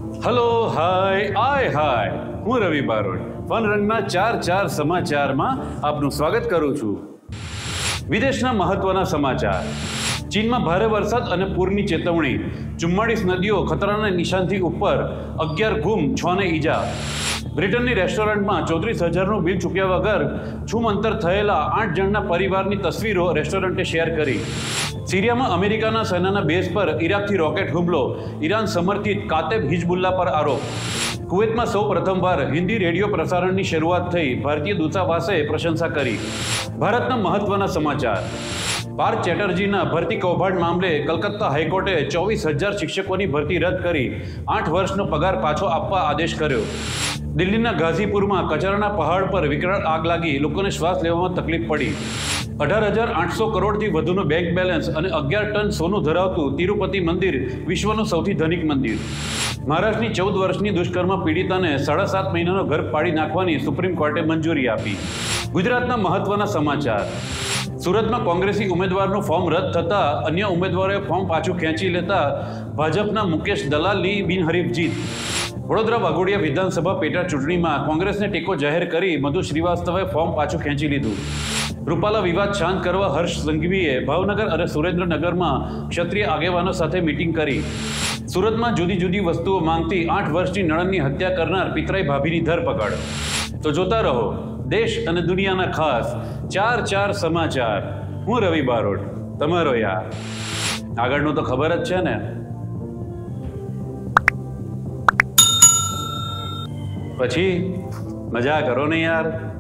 Hello hi હું રવિ Barot fun રંગના ચાર સમાચારમાં આપનું સ્વાગત કરું છું। વિદેશના મહત્વના સમાચાર। ચીનમાં ભારે વરસાદ અને પૂરની ચેતવણી। 44 નદીઓ ખતરાના નિશાનથી ઉપર, 11 ગુમ, 6 ને ઈજા। બ્રિટનની રેસ્ટોરન્ટમાં 34,000નું બિલ ચૂક્યા વગર છૂમંતર થયેલા 8 જણના પરિવારની તસવીરો રેસ્ટોરન્ટે શેર કરી। સિરિયામાં અમેરિકાના સેનાના બેઝ પર ઈરાકથી રોકેટ હુમલો, ઈરાન સમર્થિત કાતેબ હિઝબુલ્લા પર આરોપ। કુવૈતમાં સૌ પ્રથમવાર હિન્દી રેડિયો પ્રસારણની શરૂઆત થઈ, ભારતીય દૂતાવાસે પ્રશંસા કરી। ભારતના મહત્વના સમાચાર। પાર્થ ચેટર્જીના ભરતી કૌભાંડ મામલે કલકત્તા હાઈકોર્ટે 24,000 શિક્ષકોની ભરતી રદ કરી 8 વર્ષનો પગાર પાછો આપવા આદેશ કર્યો। દિલ્હીના ગાઝીપુરમાં કચરાના પહાડ પર વિકરાળ આગ લાગી, લોકોને શ્વાસ લેવામાં તકલીફ પડી। 18,800 કરોડથી વધુનું બેંક બેલેન્સ અને 11 ટન સોનું ધરાવતું તિરુપતિ મંદિર વિશ્વનું સૌથી ધનિક મંદિર। મહારાષ્ટ્રની 14 વર્ષની દુષ્કર્મ પીડિતાને 7.5 મહિનાનો ગર્ભ પાડી નાખવાની સુપ્રીમ કોર્ટે મંજૂરી આપી। ગુજરાતના મહત્વના સમાચાર। સુરતમાં કોંગ્રેસી ઉમેદવારનું ફોર્મ રદ થતાં અન્ય ઉમેદવારોએ ફોર્મ પાછું ખેંચી લેતા ભાજપના મુકેશ દલાલની બિનહરીફ જીત। વડોદરા વાઘોડિયા વિધાનસભા પેટા ચૂંટણીમાં કોંગ્રેસને ટેકો જાહેર કરી મધુ શ્રીવાસ્તવે ફોર્મ પાછું ખેંચી લીધું। રૂપાલા વિવાદ શાંત કરવા હર્ષ સંઘવીએ ભાવનગર અને સુરેન્દ્રનગરમાં ક્ષત્રિય આગેવાનો સાથે મીટિંગ કરી। સુરતમાં જુદી જુદી વસ્તુઓ માંગતી 8 વર્ષની નણંદની હત્યા કરનાર પિતરાઈ ભાભીની ધરપકડ। તો જોતા રહો દેશ અને દુનિયાના ખાસ ચાર સમાચાર। હું રવિ બારોટ, તમારો યાર। આગળનું તો ખબર જ છે ને। પછી મજા કરો ને યાર।